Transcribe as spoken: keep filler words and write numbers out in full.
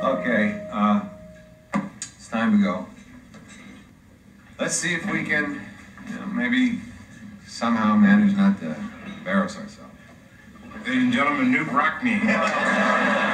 Okay, uh, it's time to go. Let's see if we can, you know, maybe somehow manage not to embarrass ourselves. Ladies and gentlemen, Knute Rockne.